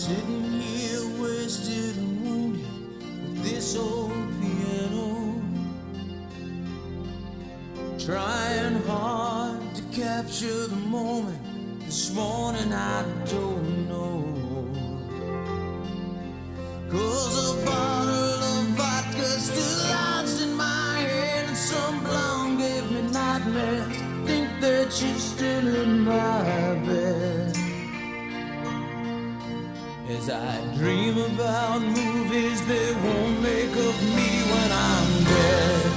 Sitting here wasted and wounded with this old piano, trying hard to capture the moment. This morning I don't know, 'cause a bottle of vodka still lodged in my head, and some blonde gave me nightmares. Think that she's still in my bed as I dream about movies they won't make of me when I'm dead.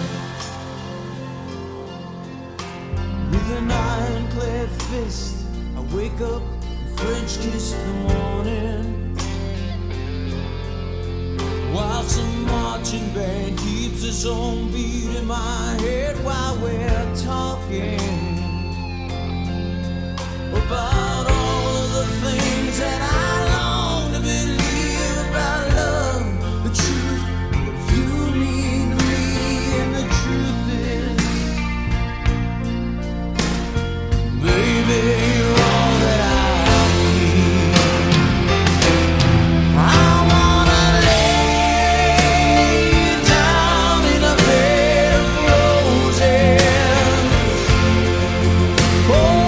With an ironclad fist I wake up and French kiss the morning, while some marching band keeps its own beat in my head while we're talking about all of the things that I long to believe about love, the truth, what you mean to me. And the truth is, baby, you're all that I need. I wanna lay you down in a bed of roses. Oh,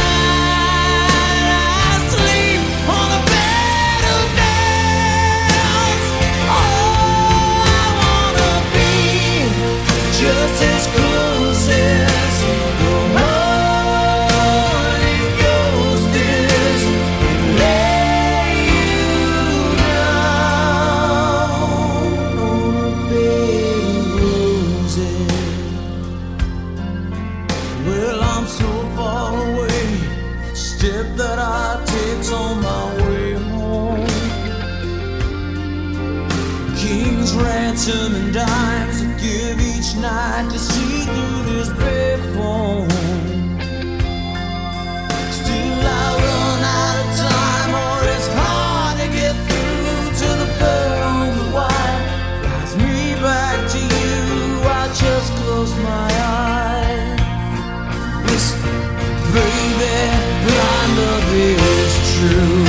just as close as the Holy Ghost is, and lay you down on a bed of roses. Well, I'm so far away, step that I take's on my way home. King's ransom and dimes to give each night to see through this payphone. Still I run out of time, or it's hard to get through to the phone. The wire flies me back to you. I just close my eyes, whisper, baby, my love is true.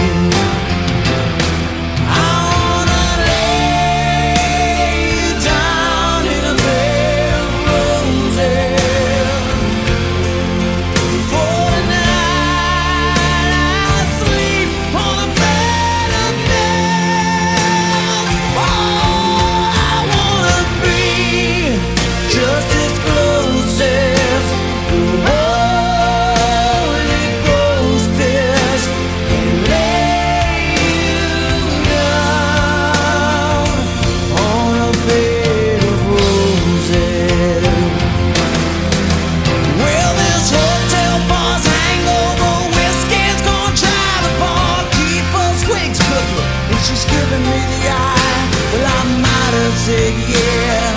She's giving me the eye. Well, I might have said yeah,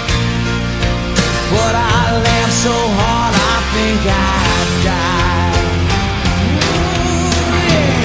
but I laughed so hard I think I'd die. Ooh, yeah.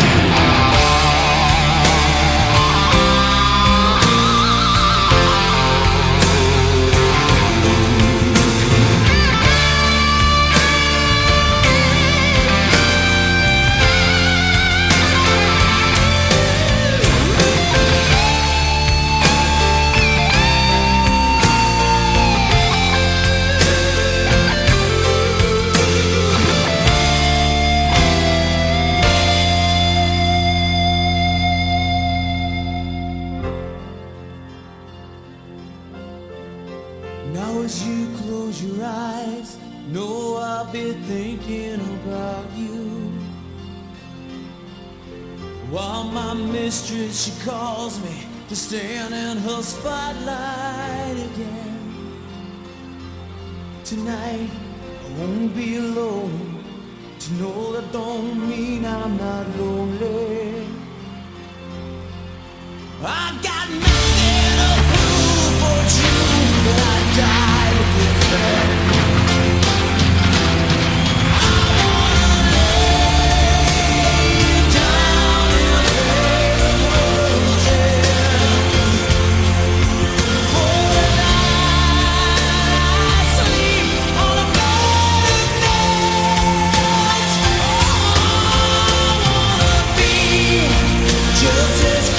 Now as you close your eyes, know I'll be thinking about you, while my mistress, she calls me to stand in her spotlight again. Tonight I won't be alone. To know that don't mean I'm not lonely. I got nothing to prove for you, but I died with this thing. I wanna lay down in a bed of roses. For the night I sleep on a bed of nails. Oh, I wanna be just as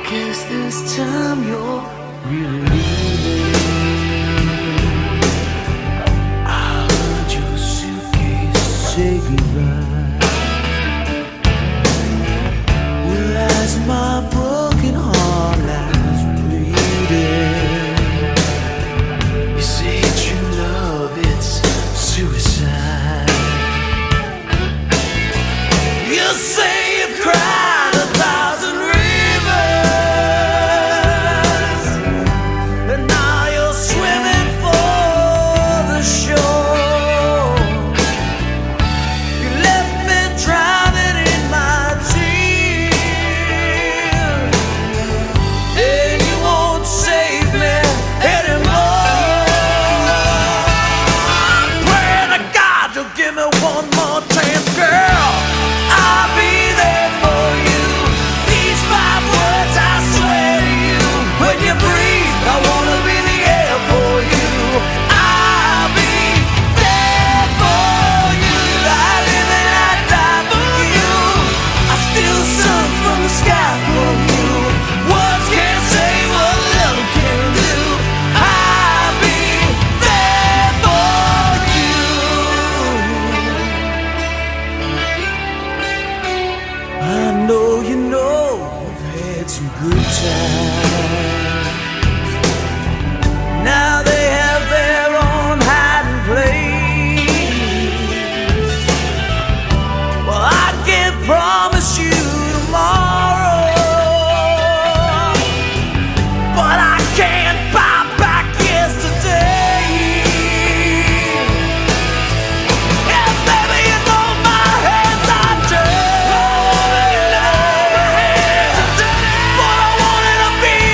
guess this time you're really leaving. I heard your suitcase say goodbye. Well, as my broken heart lies bleeding, you say true love, it's suicide. You say you've cried 1,000 rivers, and now you're swimming for the shore. You left me drowning in my tears, and you won't save me anymore. I'm praying to God you'll give me one more chance, girl. I'll be there for you. These 5 words I swear to you. When you breathe, I wanna be the air for you. I'll be there for you. I live and I die for you. I steal sun from the sky for you. Words can't say what love can do. I'll be there for you. I know you know I've had some good times. Now they have their own hiding place. Well, I can't promise you tomorrow, but I can't buy back yesterday. And baby, you know my hands are dirty. But I wanted to be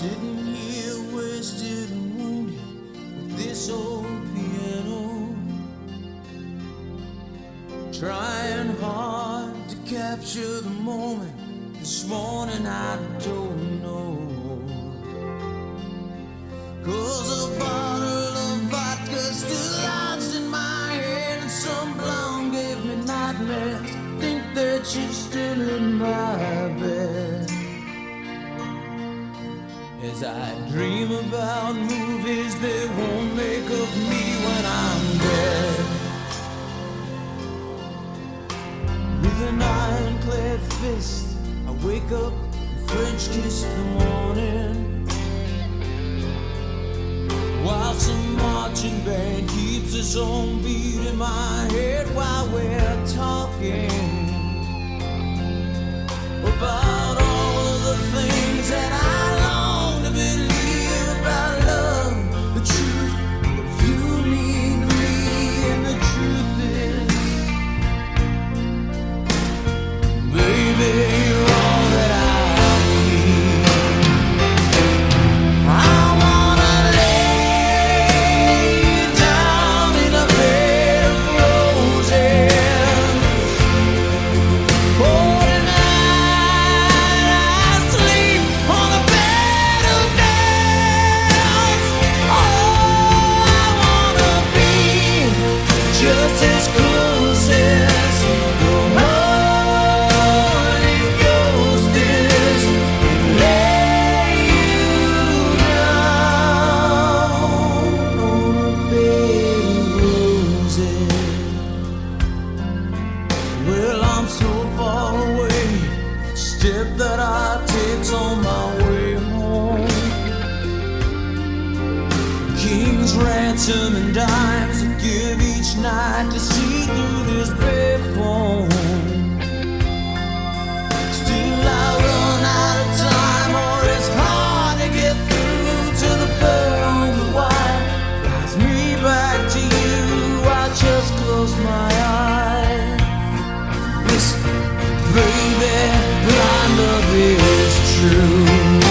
sitting here wasted and wounded with this old piano, trying hard to capture the moment. This morning I don't know, 'cause a bottle of vodka still lodged in my head, and some blonde gave me nightmares. Think that she's still in my bed as I dream about movies they won't make of me when I'm dead. With an ironclad fist I wake up and French kiss the morning, while some marching band keeps its own beat in my head while we're talking about all of the things that I long to believe about love, the truth, what you mean to me. And the truth is, baby, you're all that I need. I wanna lay down in a bed of roses. Oh, just as close as the Holy Ghost is, and lay you down on a bed of roses. Well, I'm so far away, step that I take's on my way home. King's ransom and dimes I give each night to see through this payphone. Still I run out of time, or it's hard to get through to the pearl on the wire. Flies me back to you, I just close my eyes. Listen, baby, blind love is true.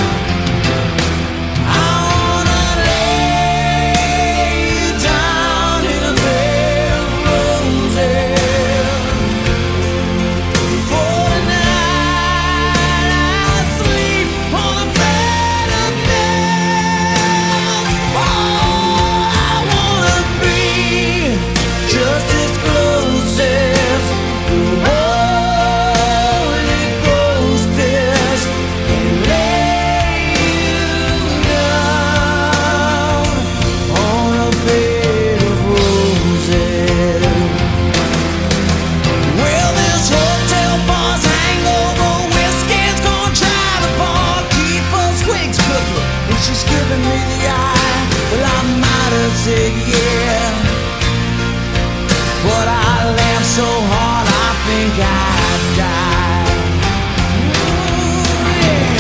She's giving me the eye. Well, I might have said yeah, but I laughed so hard I think I'd die. Ooh, yeah.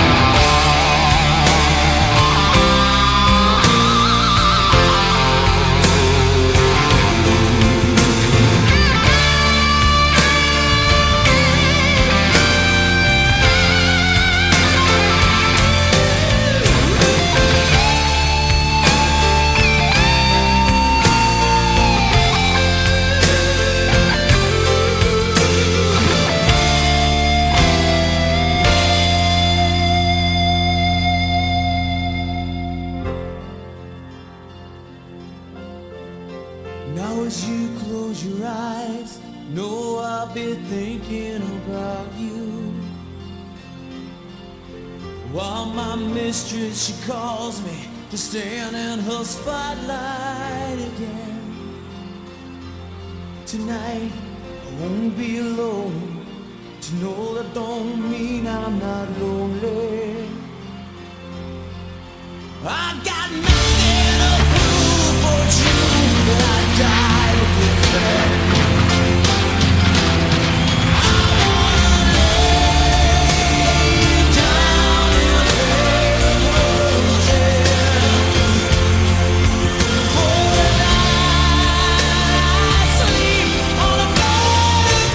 Now as you close your eyes, know I'll be thinking about you, while my mistress, she calls me to stand in her spotlight again. Tonight I won't be alone. To know that don't mean I'm not lonely. I got nothing to prove for you, but I died with that. I wanna lay down in a bed of roses. For the night I sleep on a bed of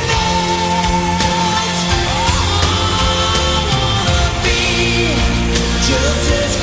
nails. Oh, I wanna be just as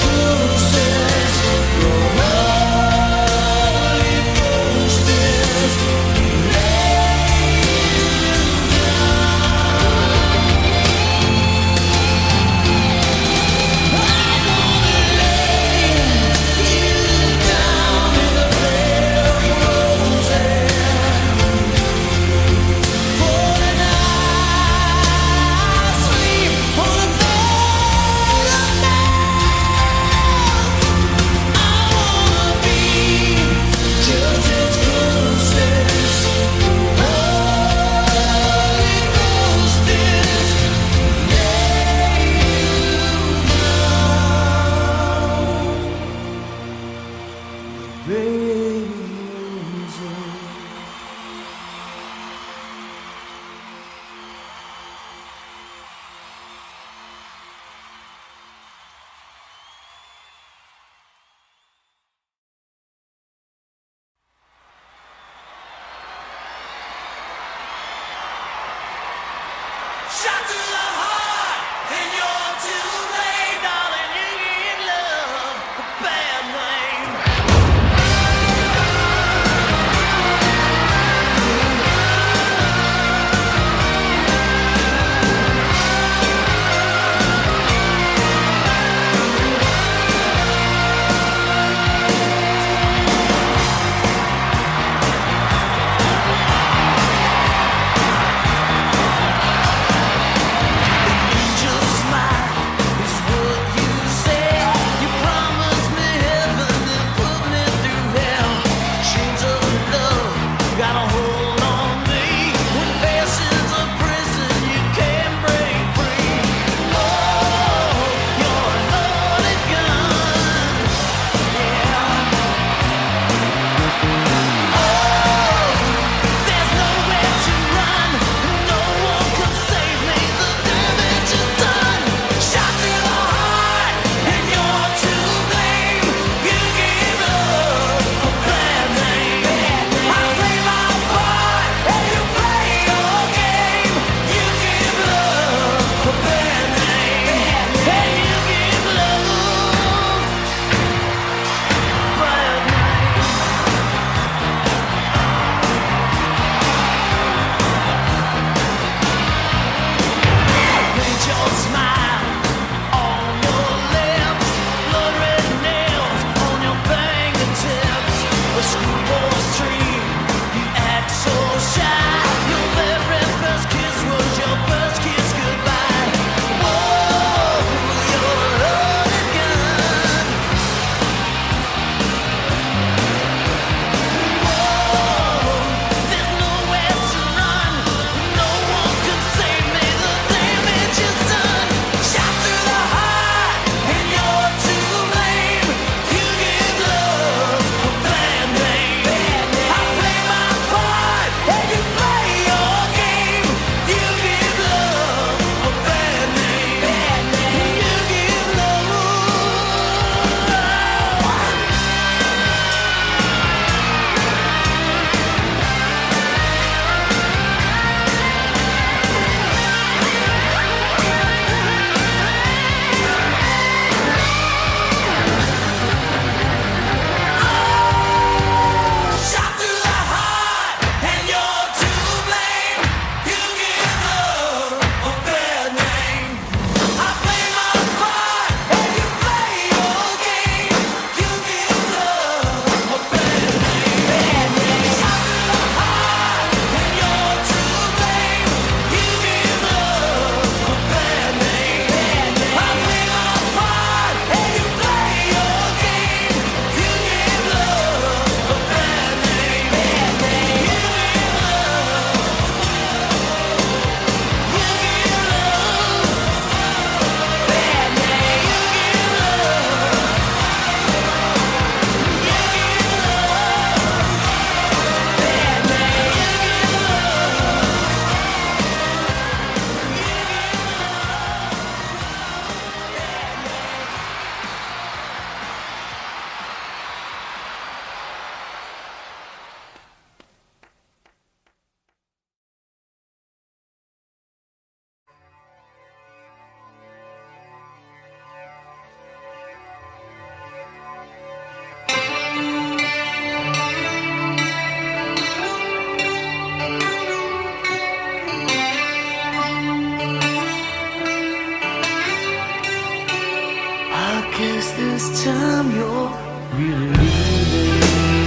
this time you're really leaving.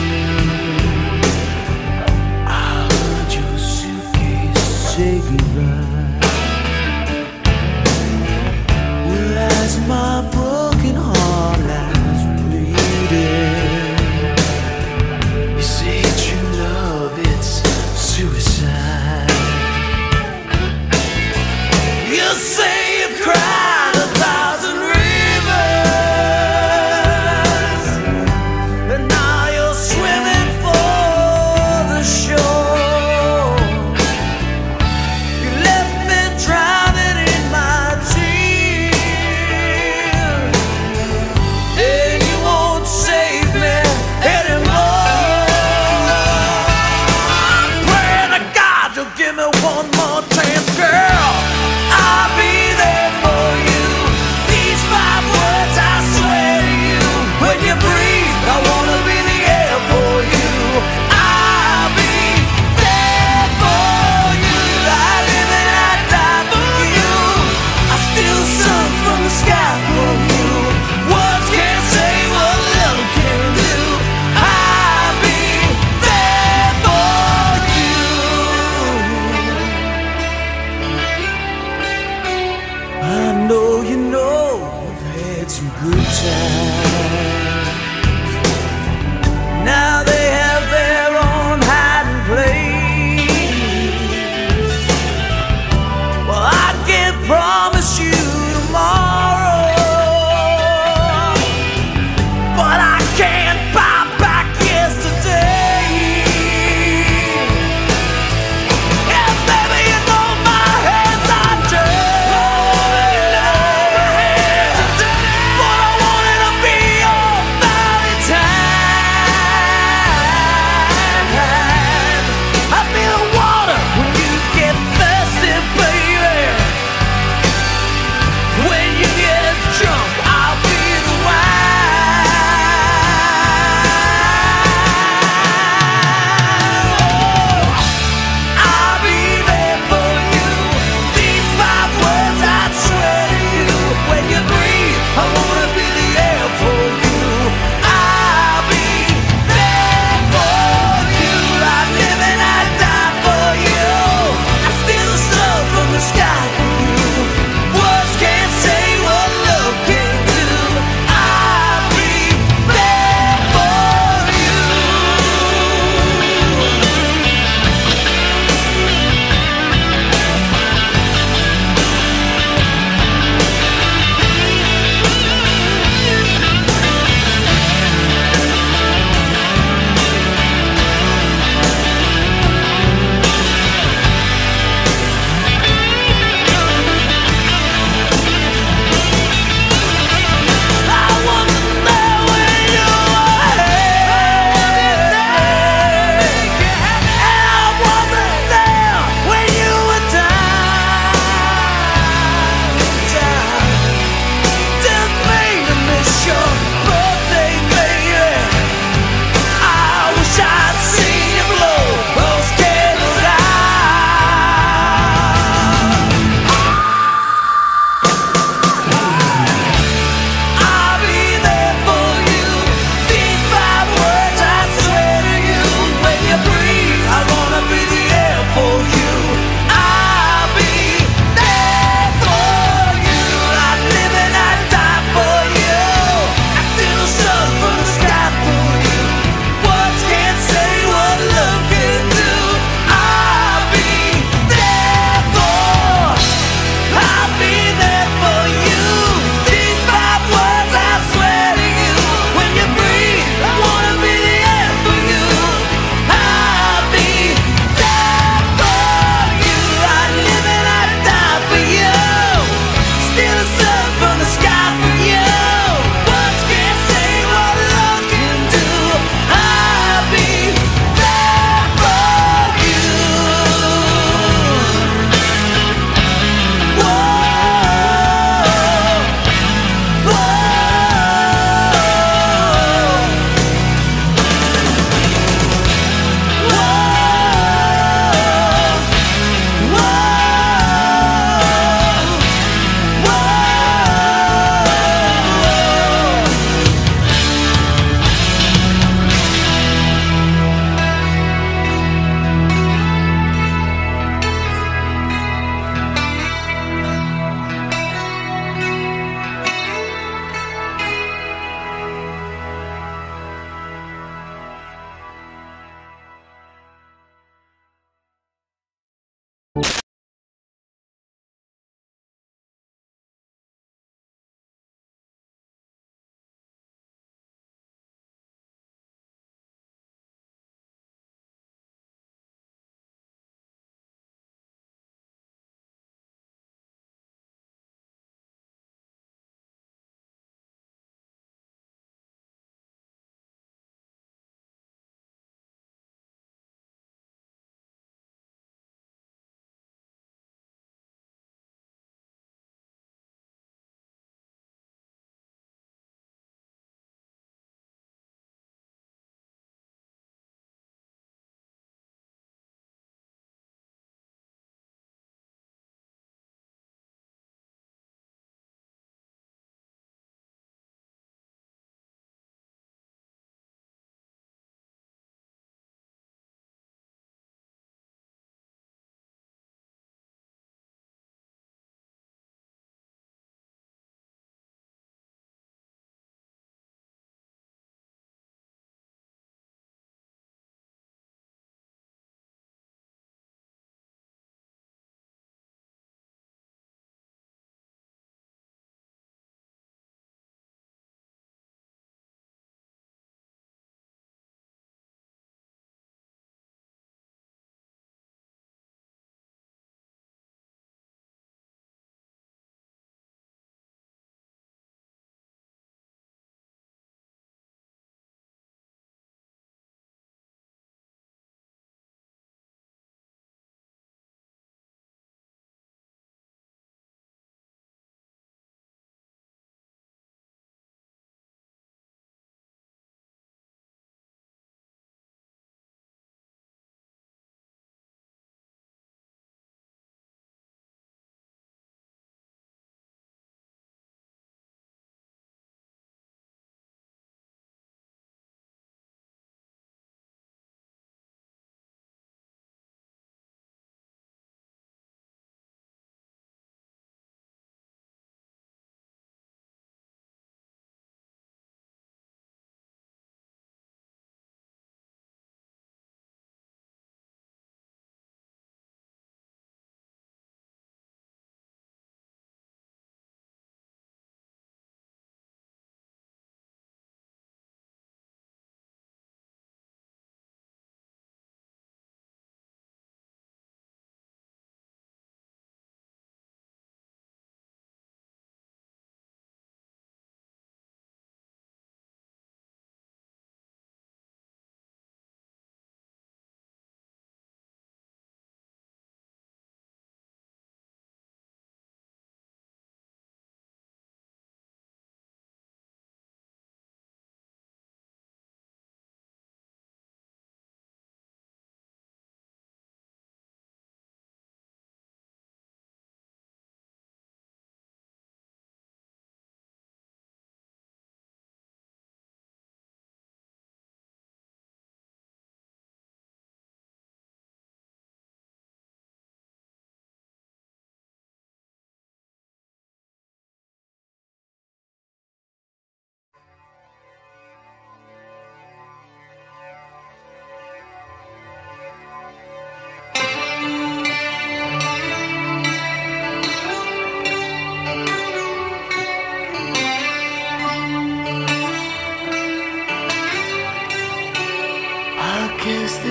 I heard your suitcase say goodbye. Well, as my broken heart lies bleeding, you say true love, it's suicide. You say you've cried 1,000 rivers, and now you're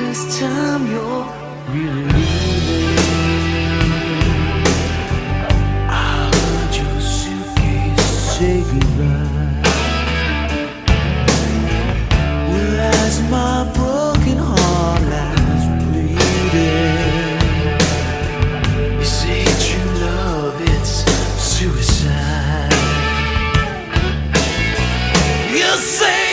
this time you're really leaving. I heard your suitcase say goodbye. Well, as my broken heart lies bleeding, you say true love, it's suicide. You say